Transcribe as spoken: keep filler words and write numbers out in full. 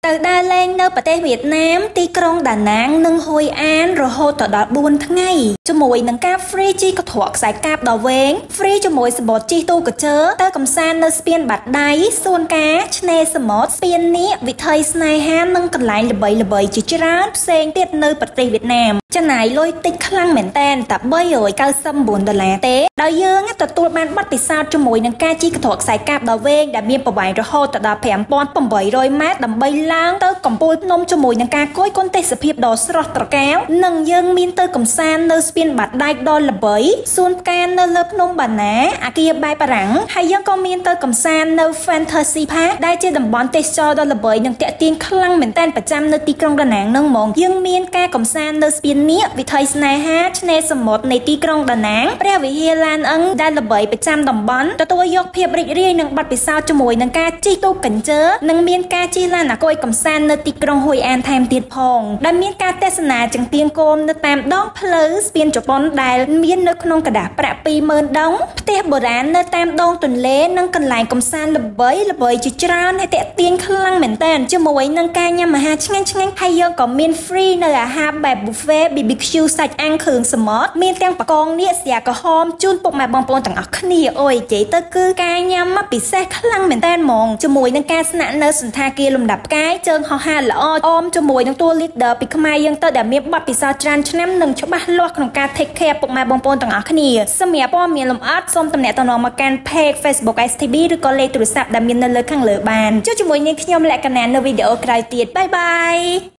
ទៅដើរលេងនៅប្រទេសវៀតណាមទីក្រុងដាណាងនិងហួយអានរហូតដល់បួនថ្ងៃជាមួយនឹងការ free ជិះកន្ត្រកខ្សែកាបដ៏វែង free ជាមួយសម្បត្តិជិះទូកញ្ជើទៅកំសាន្តនៅស្ពានបាត់ដៃសួនការឆ្នេរសមុទ្រស្ពាននាគវិថីស្នេហានិងកន្លែងល្បីៗជាច្រើនផ្សេងទៀតនៅប្រទេសវៀតណាមចំណាយលុយតិចខ្លាំងមែនតើតែបីរយកៅសិបបួនដុល្លារទេដោយយើងទទួលបានប័ណ្ណពិសោធន៍ជាមួយនឹងការជិះកន្ត្រកខ្សែកាបដ៏វែងដែលមានប្រវែងរហូតដល់ five thousand eight hundred ម៉ែត្រដើម្បីឡើងទៅកំពូលភ្នំជាមួយនឹងការគយគន់ទេសភាពដ៏ស្រស់ត្រកាលនិងយើងមានទៅកំសាន្តនៅស្ពានបាត់ដែកដ៏ល្បីសួនផ្កានៅលើភ្នំបាណាអគារបែបបារាំងហើយយើងក៏មានទៅកំសាន្តនៅ Fantasy Park ដែលជាតំបន់ទេសចរណ៍ដ៏ល្បីនិងទាក់ទាញខ្លាំងមែនទែនប្រចាំនៅទីក្រុងដាណាងនឹងហ្មងយើងមានការកំសាន្តនៅស្ពាននាគវិថីស្នេហាឆ្នេរសមុទ្រនៃទីក្រុងដាណាងព្រះវិហារឡានអឹងដែលល្បីប្រចាំតំបន់ទទួលយកភាពរីករាយនិងបទពិសោធន៍ជាមួយនឹងការជិះទូកកញ្ជើនិងមានការជិះឡានអាគុយកំសាន្តនៅទីក្រុងហួយអានថែមទៀតផងដែលមានការទស្សនាចង្កៀងគោមនៅតាមដងផ្លូវស្ពានជប៉ុនដែលមាននៅក្នុងកណ្ដាស់ប្រាក់ two thousand ដងផ្ទះបុរាណនៅតាមដងទន្លេនិងកន្លែងកំសាន្តល្បីល្បីជាច្រើនហើយទាក់ទាញខ្លាំងមែនតើជាមួយនឹងការញ៉ាំអាហារឆ្ងាញ់ឆ្ងាញ់ហើយយើងក៏មាន free នៅអាហារបែប buffet ប៊ី ប៊ី ខ្ជូ សាច់អាំងគ្រឿងសមុទ្រមានទាំងបកងនៀកស្រាក្រហមជូនពុកម៉ែបងប្អូនទាំងអស់គ្នាអូយនិយាយទៅគឺការញ៉ាំមកពិសេសខ្លាំងមែនតើហ្មងជាមួយនឹងការស្នាក់នៅសន្តាគារលំដាប់ផ្កាយជើងហោះហើរល្អអមជាមួយនឹងតួ leader ពីខ្មែរយើងទៅដែលមានបទពិសោធន៍ច្រើនឆ្នាំនិងច្បាស់លាស់ក្នុងការ take care ពុកម៉ែបងប្អូនទាំងអស់គ្នាសម្រាប់ព័ត៌មានលម្អិតសូមទំនាក់ទំនងមកកាន់ page Facebook เอส ที บี ឬក៏លេខទូរស័ព្ទដែលមាននៅលើខាងលើបានជួបជាមួយនាងខ្ញុំលក្ខណៈនៅវីដេអូក្រោយទៀតបាយបាយ